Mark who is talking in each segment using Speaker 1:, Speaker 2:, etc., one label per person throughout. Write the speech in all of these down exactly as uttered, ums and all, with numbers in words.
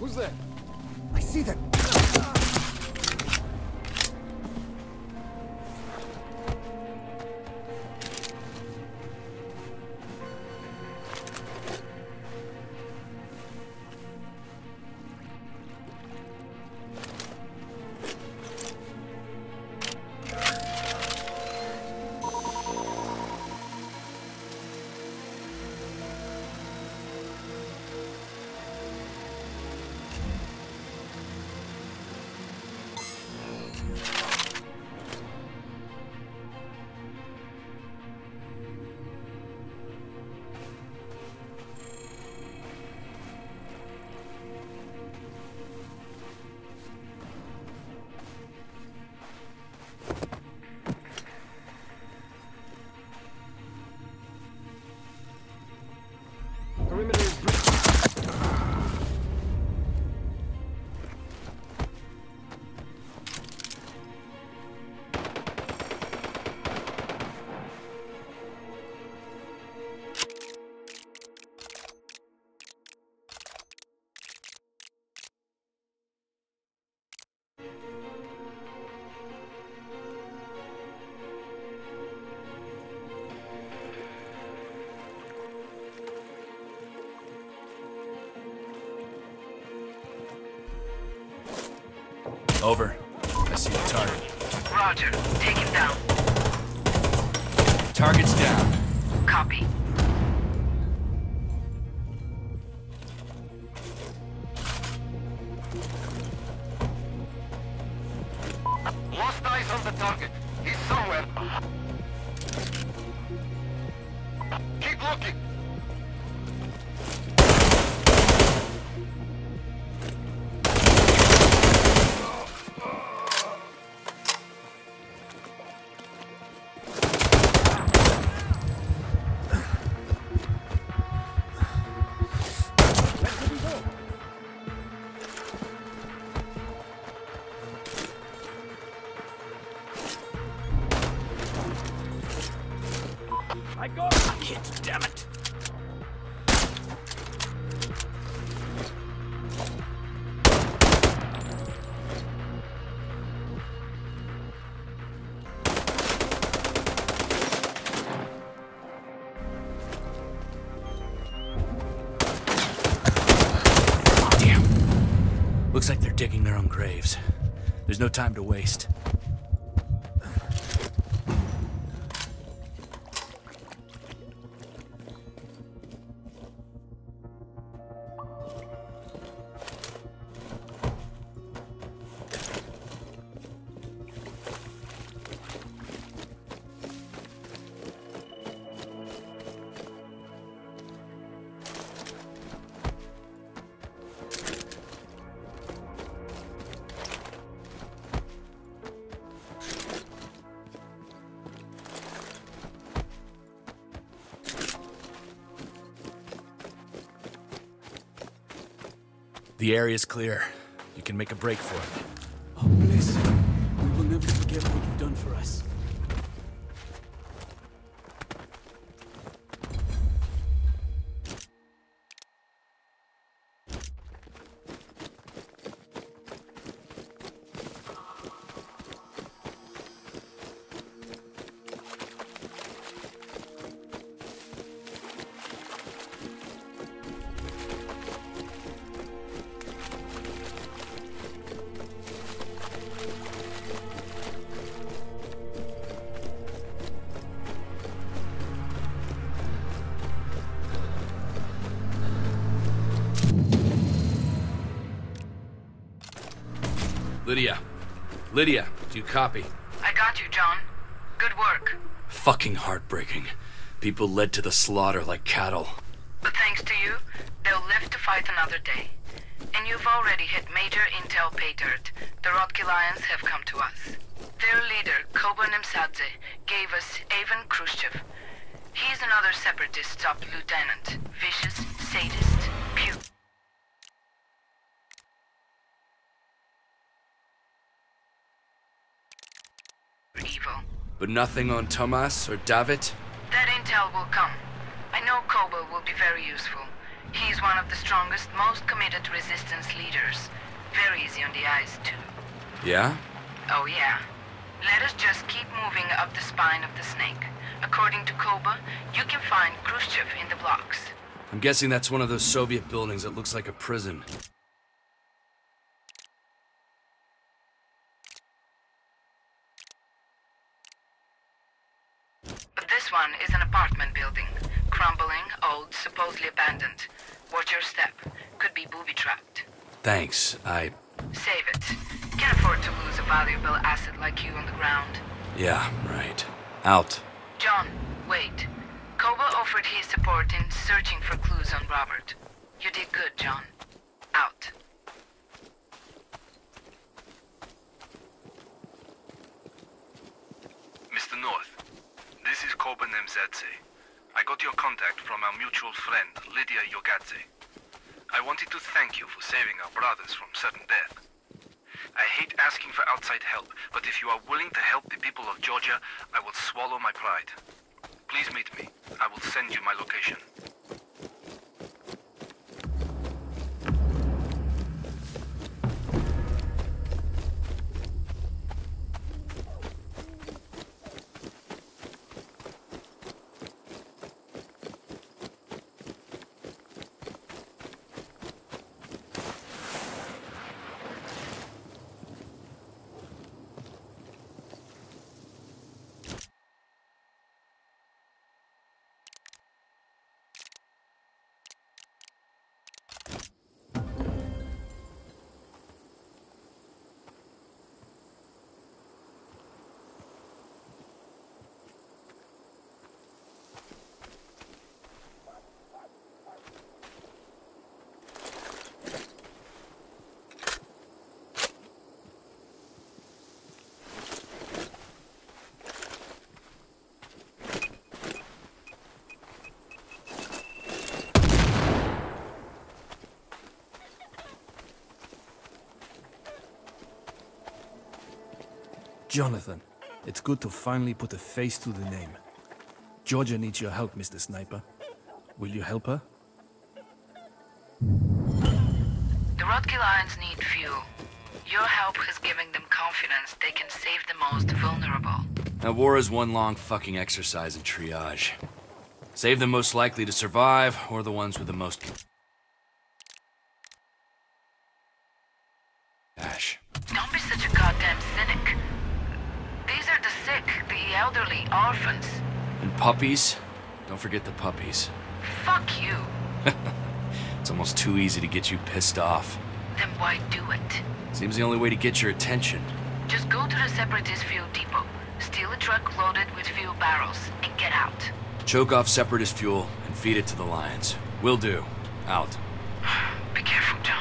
Speaker 1: Who's there? I see them. Perimeter is breached.
Speaker 2: Over. I see the target.
Speaker 3: Roger. Take him down.
Speaker 2: Target's down.
Speaker 3: Copy.
Speaker 4: Lost eyes on the target. He's somewhere. Keep looking.
Speaker 2: I got it. I'm hit, damn it. Damn. Looks like they're digging their own graves. There's no time to waste. The area's clear. You can make a break for it.
Speaker 5: Oh, Bliss. We will never forget what you've done for us.
Speaker 2: Lydia. Lydia, do you copy?
Speaker 3: I got you, John. Good work.
Speaker 2: Fucking heartbreaking. People led to the slaughter like cattle.
Speaker 3: But thanks to you, they'll live to fight another day. And you've already hit major intel pay dirt. The Rotkillians have come to us. Their leader, Koba Nimsadze, gave us Avon Khrushchev. He's another separatist top lieutenant. Vicious, sadist, pure. Evil.
Speaker 2: But nothing on Tomas or David?
Speaker 3: That intel will come. I know Koba will be very useful. He's one of the strongest, most committed resistance leaders. Very easy on the eyes, too.
Speaker 2: Yeah?
Speaker 3: Oh, yeah. Let us just keep moving up the spine of the snake. According to Koba, you can find Khrushchev in the blocks.
Speaker 2: I'm guessing that's one of those Soviet buildings that looks like a prison.
Speaker 3: But this one is an apartment building. Crumbling, old, supposedly abandoned. Watch your step. Could be booby-trapped.
Speaker 2: Thanks, I...
Speaker 3: Save it. Can't afford to lose a valuable asset like you on the ground.
Speaker 2: Yeah, right. Out.
Speaker 3: John, wait. Koba offered his support in searching for clues on Robert. You did good, John. Out.
Speaker 6: Mister North, this is Koba Nemzadze. I got your contact from our mutual friend, Lydia Yogadze. I wanted to thank you for saving our brothers from sudden death. I hate asking for outside help, but if you are willing to help the people of Georgia, I will swallow my pride. Please meet me. I will send you my location.
Speaker 5: Jonathan, it's good to finally put a face to the name. Georgia needs your help, Mister Sniper. Will you help her?
Speaker 3: The Rodkey Lions need fuel. Your help has given them confidence they can save the most vulnerable.
Speaker 2: Now, war is one long fucking exercise in triage. Save the most likely to survive, or the ones with the most... cash.
Speaker 3: Don't be such a goddamn cynic. These are the sick, the elderly, orphans.
Speaker 2: And puppies? Don't forget the puppies.
Speaker 3: Fuck you.
Speaker 2: It's almost too easy to get you pissed off.
Speaker 3: Then why do it?
Speaker 2: Seems the only way to get your attention.
Speaker 3: Just go to the Separatist fuel depot, steal a truck loaded with fuel barrels, and get out.
Speaker 2: Choke off Separatist fuel and feed it to the Lions. Will do. Out.
Speaker 3: Be careful, John.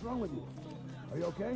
Speaker 1: wrong with you? Are you okay?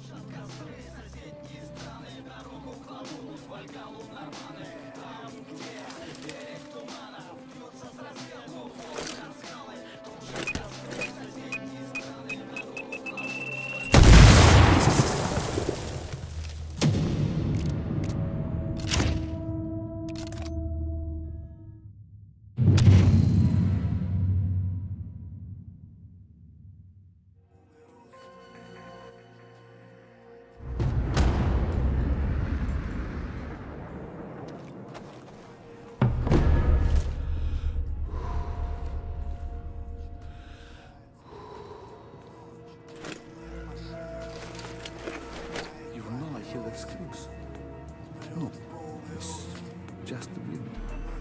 Speaker 5: Screams. No, it's just the wind.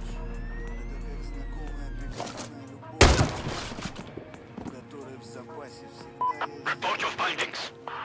Speaker 4: Report your findings.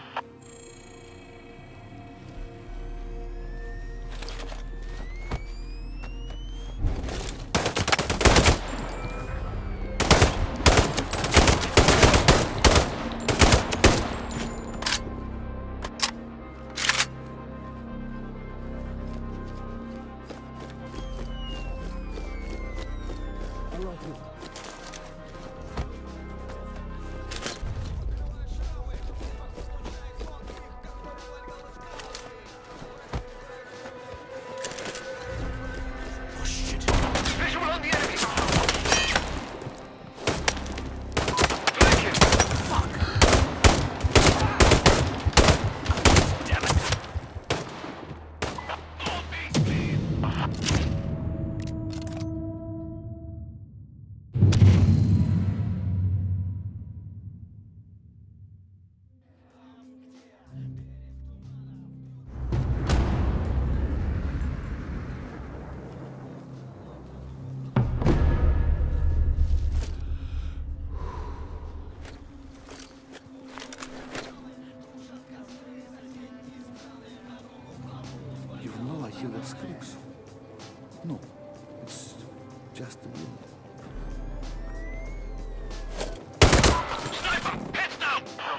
Speaker 5: Hear the screams. No, it's just the wind.
Speaker 4: Sniper, heads down!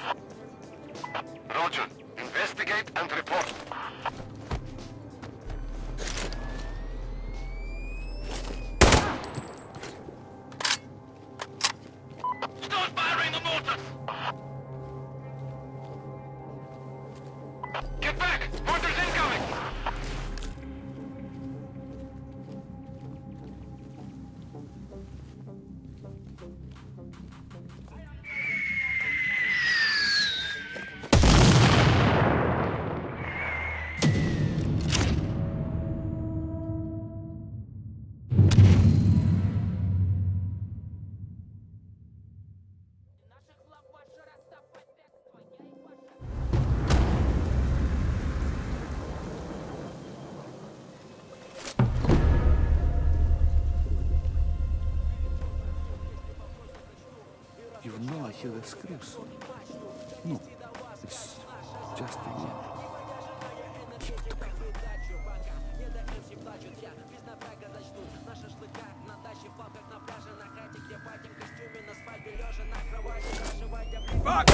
Speaker 4: Roger. Investigate and report. Start firing the mortars! Get back! Mortars incoming!
Speaker 5: Even though I hear the screams. No, it's just the wind. Keep it together.
Speaker 2: Fuck!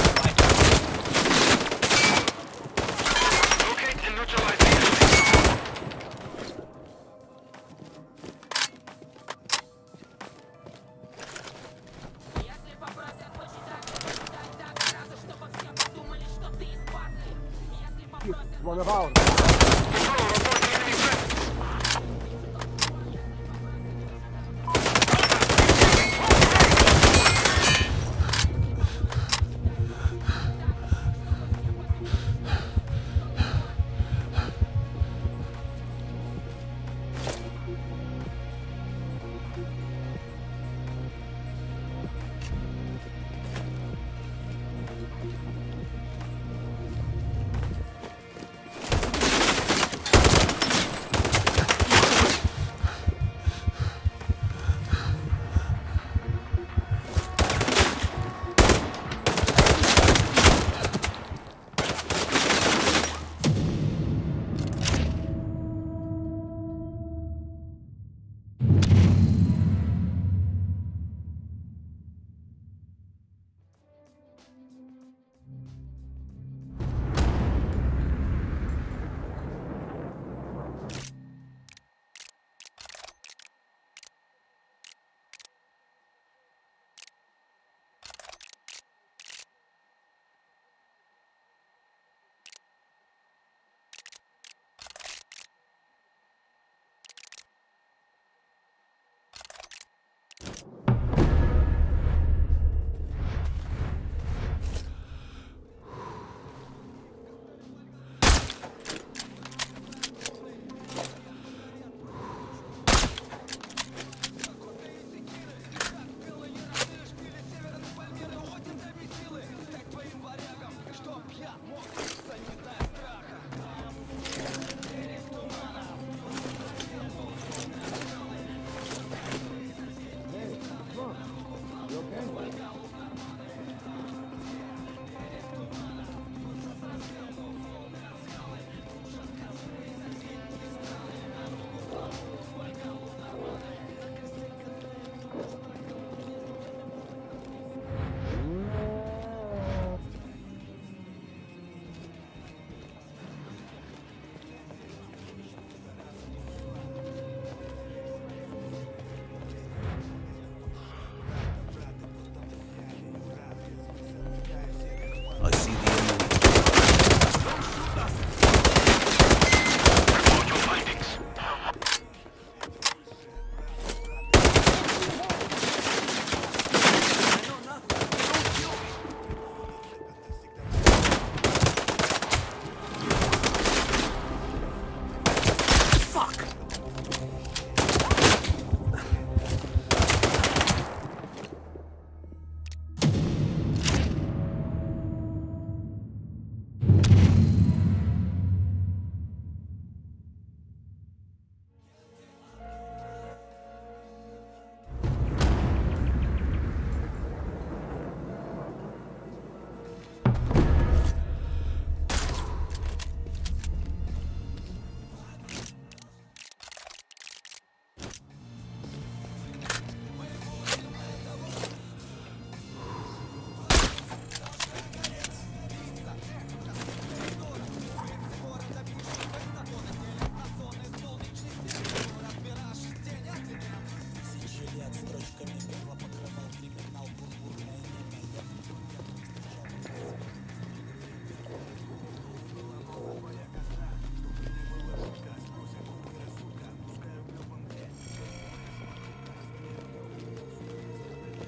Speaker 4: Locate and neutralize the enemy.
Speaker 1: One of ours.
Speaker 4: Control, report the enemy presence.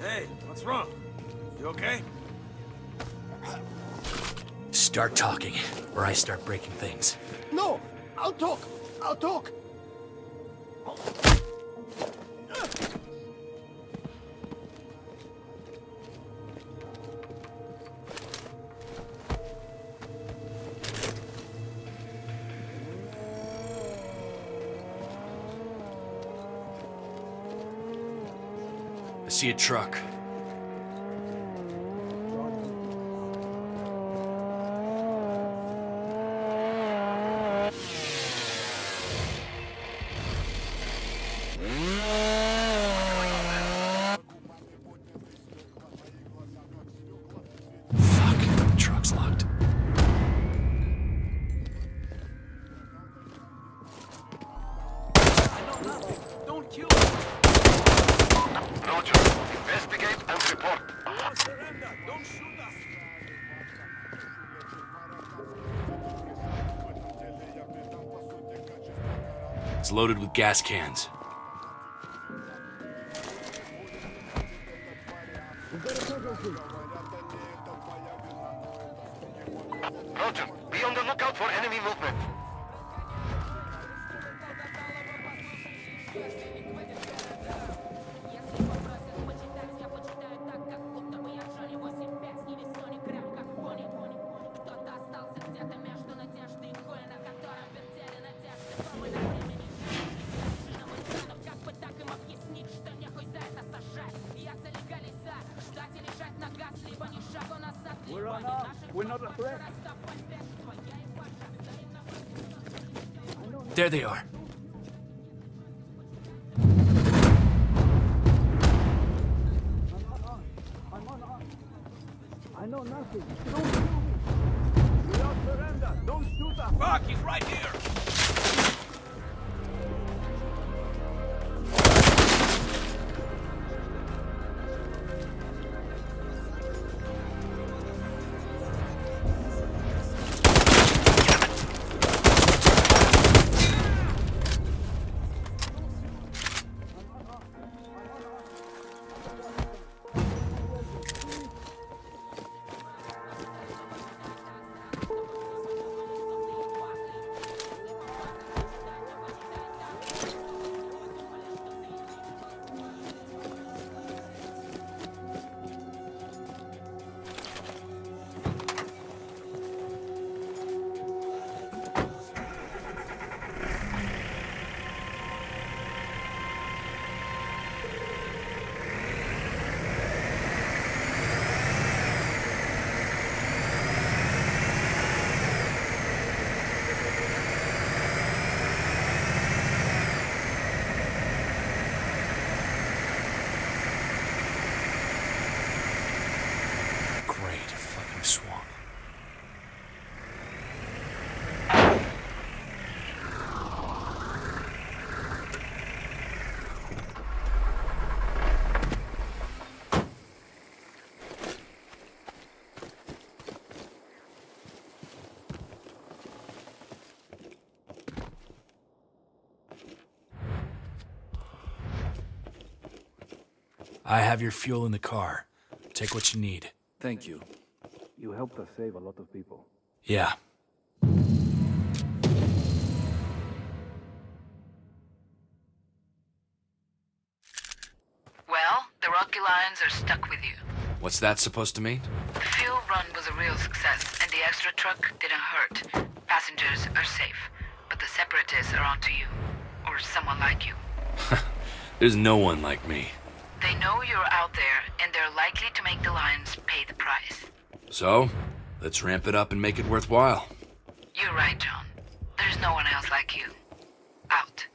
Speaker 7: Hey, what's wrong? You okay?
Speaker 2: Start talking, or I start breaking things.
Speaker 1: No! I'll talk! I'll talk!
Speaker 2: I see a truck. Fuck, the truck's locked.
Speaker 7: Don't kill
Speaker 4: Roger. Investigate and report.
Speaker 7: Surrender! Don't shoot us!
Speaker 2: It's loaded with gas cans.
Speaker 4: Roger. Be on the lookout for enemy movement.
Speaker 1: We're on up. We're not a threat.
Speaker 2: There they are.
Speaker 1: I'm on up. I know nothing. Don't shoot me. We don't surrender. Don't shoot us.
Speaker 7: Fuck, he's right here!
Speaker 2: Great fucking swamp. I have your fuel in the car. Take what you need.
Speaker 5: Thank you. You helped us save a lot of people.
Speaker 2: Yeah.
Speaker 3: Well, the Rocky Lions are stuck with you.
Speaker 2: What's that supposed to mean?
Speaker 3: The fuel run was a real success, and the extra truck didn't hurt. Passengers are safe, but the Separatists are onto you. Or someone like you.
Speaker 2: There's no one like me.
Speaker 3: They know you're out there, and they're likely to make the Lions pay the price.
Speaker 2: So, let's ramp it up and make it worthwhile.
Speaker 3: You're right, John. There's no one else like you. Out.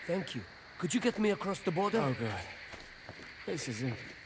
Speaker 8: Thank you. Could you get me across the border?
Speaker 5: Oh, God. This is it.